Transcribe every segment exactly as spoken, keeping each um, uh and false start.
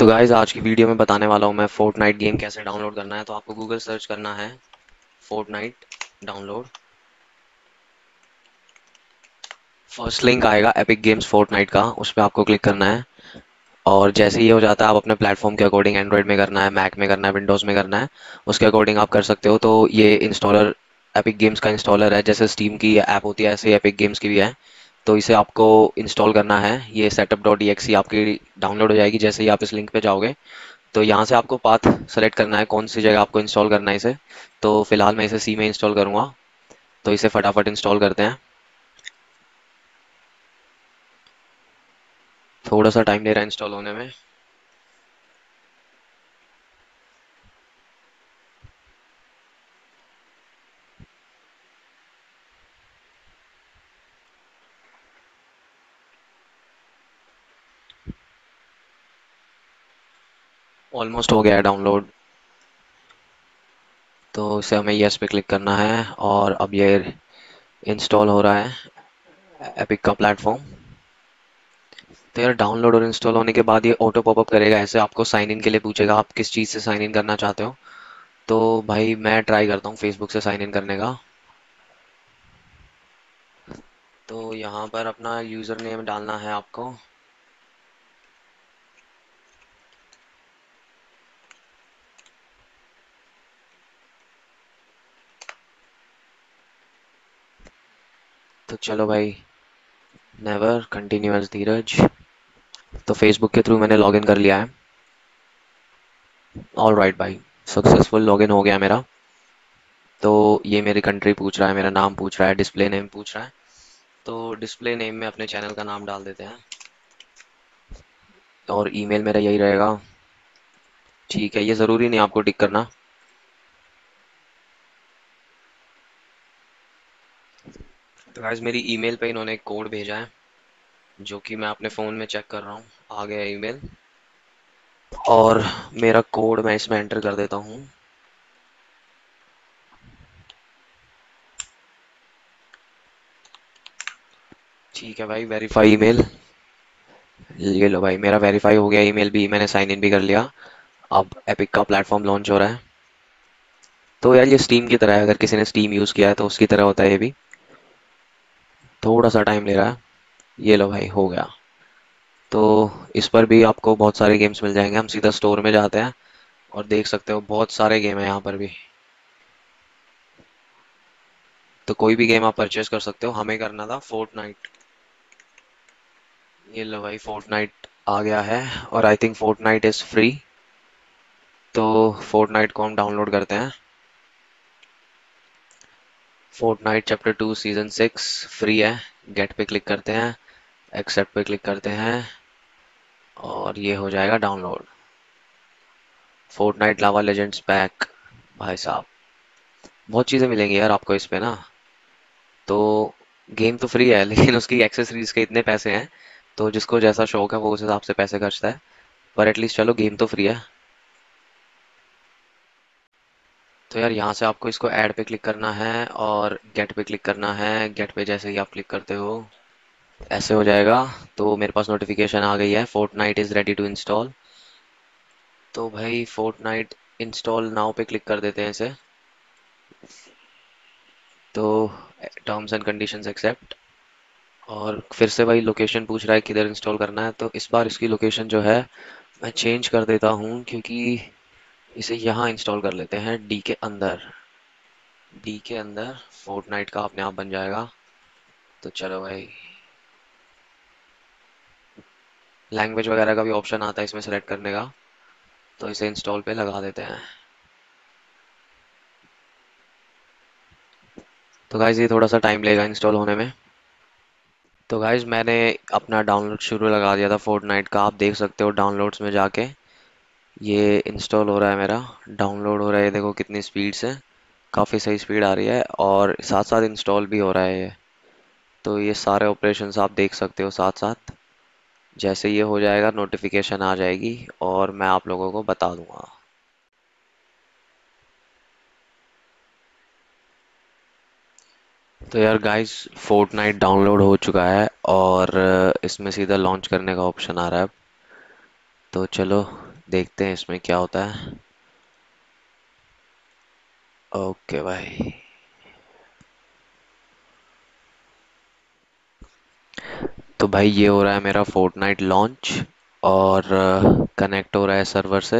तो गाइज आज की वीडियो में बताने वाला हूँ मैं फोर्टनाइट गेम कैसे डाउनलोड करना है। तो आपको गूगल सर्च करना है फोर्टनाइट डाउनलोड। फर्स्ट लिंक आएगा एपिक गेम्स फोर्टनाइट का, उस पर आपको क्लिक करना है। और जैसे ये हो जाता है आप अपने प्लेटफॉर्म के अकॉर्डिंग, एंड्रॉयड में करना है, मैक में करना है, विंडोज़ में करना है, उसके अकॉर्डिंग आप कर सकते हो। तो ये इंस्टॉलर एपिक गेम्स का इंस्टॉलर है, जैसे स्टीम की ऐप होती है ऐसे एपिक गेम्स की भी है। तो इसे आपको इंस्टॉल करना है। ये setup dot E X E आपकी डाउनलोड हो जाएगी जैसे ही आप इस लिंक पे जाओगे। तो यहाँ से आपको पाथ सेलेक्ट करना है कौन सी जगह आपको इंस्टॉल करना है इसे। तो फिलहाल मैं इसे सी में इंस्टॉल करूँगा। तो इसे फटाफट इंस्टॉल करते हैं। थोड़ा सा टाइम ले रहा है इंस्टॉल होने में। ऑलमोस्ट हो गया है डाउनलोड। तो इसे हमें यस पे क्लिक करना है और अब ये इंस्टॉल हो रहा है एपिक का प्लेटफॉर्म। तो यार डाउनलोड और इंस्टॉल होने के बाद ये ऑटो पॉपअप करेगा, ऐसे आपको साइन इन के लिए पूछेगा आप किस चीज़ से साइन इन करना चाहते हो। तो भाई मैं ट्राई करता हूँ फेसबुक से साइन इन करने का। तो यहाँ पर अपना यूज़र नेम डालना है आपको। तो चलो भाई, नेवर कंटिन्यूअस धीरज। तो फेसबुक के थ्रू मैंने लॉगिन कर लिया है। ऑल राइट भाई, सक्सेसफुल लॉगिन हो गया मेरा। तो ये मेरी कंट्री पूछ रहा है, मेरा नाम पूछ रहा है, डिस्प्ले नेम पूछ रहा है। तो डिस्प्ले नेम में अपने चैनल का नाम डाल देते हैं और ईमेल मेरा यही रहेगा। ठीक है, ये ज़रूरी नहीं आपको टिक करना। तो गाइस मेरी ईमेल पे इन्होंने एक कोड भेजा है जो कि मैं अपने फ़ोन में चेक कर रहा हूँ। आ गया ईमेल और मेरा कोड मैं इसमें एंटर कर देता हूँ। ठीक है भाई, वेरीफाई ईमेल। ये लो भाई, मेरा वेरीफाई हो गया ईमेल भी, मैंने साइन इन भी कर लिया। अब एपिक का प्लेटफॉर्म लॉन्च हो रहा है। तो यार ये स्टीम की तरह है, अगर किसी ने स्टीम यूज़ किया है तो उसकी तरह होता है ये भी। थोड़ा सा टाइम ले रहा है। ये लो भाई, हो गया। तो इस पर भी आपको बहुत सारे गेम्स मिल जाएंगे। हम सीधा स्टोर में जाते हैं और देख सकते हो बहुत सारे गेम है यहाँ पर भी। तो कोई भी गेम आप परचेज कर सकते हो। हमें करना था फोर्टनाइट। ये लो भाई, फोर्टनाइट आ गया है और I think Fortnite is free. तो फोर्टनाइट को हम डाउनलोड करते हैं। Fortnite chapter two season six free है। गेट पे क्लिक करते हैं, एक्सेप्ट पे क्लिक करते हैं और ये हो जाएगा download. Fortnite lava legends pack. भाई साहब, बहुत चीज़ें मिलेंगी यार आपको इस पे ना। तो गेम तो फ्री है लेकिन उसकी एक्सेसरीज के इतने पैसे हैं। तो जिसको जैसा शौक है वो उस हिसाब से पैसे खर्चता है। पर एटलीस्ट चलो गेम तो फ्री है। तो यार यहाँ से आपको इसको ऐड पे क्लिक करना है और गेट पे क्लिक करना है। गेट पे जैसे ही आप क्लिक करते हो ऐसे हो जाएगा। तो मेरे पास नोटिफिकेशन आ गई है, Fortnite is ready to install. तो भाई फोर्टनाइट इंस्टॉल नाउ पे क्लिक कर देते हैं इसे। तो टर्म्स एंड कंडीशंस एक्सेप्ट। और फिर से भाई लोकेशन पूछ रहा है किधर इंस्टॉल करना है। तो इस बार इसकी लोकेशन जो है मैं चेंज कर देता हूँ, क्योंकि इसे यहाँ इंस्टॉल कर लेते हैं डी के अंदर। डी के अंदर फोर्टनाइट का अपने आप बन जाएगा। तो चलो भाई, लैंग्वेज वगैरह का भी ऑप्शन आता है इसमें सेलेक्ट करने का। तो इसे इंस्टॉल पे लगा देते हैं। तो गाइज ये थोड़ा सा टाइम लेगा इंस्टॉल होने में। तो गाइज मैंने अपना डाउनलोड शुरू लगा दिया था फोर्टनाइट का, आप देख सकते हो डाउनलोड्स में जाके। ये इंस्टॉल हो रहा है मेरा, डाउनलोड हो रहा है। ये देखो कितनी स्पीड से, काफ़ी सही स्पीड आ रही है और साथ साथ इंस्टॉल भी हो रहा है ये। तो ये सारे ऑपरेशंस आप देख सकते हो साथ साथ। जैसे ये हो जाएगा नोटिफिकेशन आ जाएगी और मैं आप लोगों को बता दूंगा। तो यार गाइस, फोर्टनाइट डाउनलोड हो चुका है और इसमें सीधा लॉन्च करने का ऑप्शन आ रहा है अब। तो चलो देखते हैं इसमें क्या होता है। ओके भाई। तो भाई ये हो रहा है मेरा फोर्टनाइट लॉन्च, और कनेक्ट हो रहा है सर्वर से।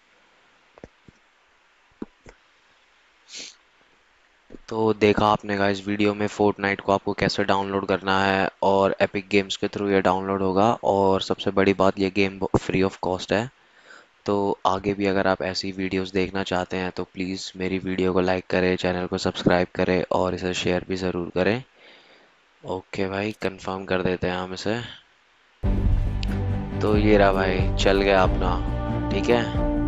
तो देखा आपने गाइस वीडियो में फोर्टनाइट को आपको कैसे डाउनलोड करना है, और एपिक गेम्स के थ्रू ये डाउनलोड होगा, और सबसे बड़ी बात ये गेम फ्री ऑफ कॉस्ट है। तो आगे भी अगर आप ऐसी वीडियोस देखना चाहते हैं तो प्लीज़ मेरी वीडियो को लाइक करें, चैनल को सब्सक्राइब करें और इसे शेयर भी ज़रूर करें। ओके भाई, कंफर्म कर देते हैं हम इसे। तो ये रहा भाई, चल गया अपना। ठीक है।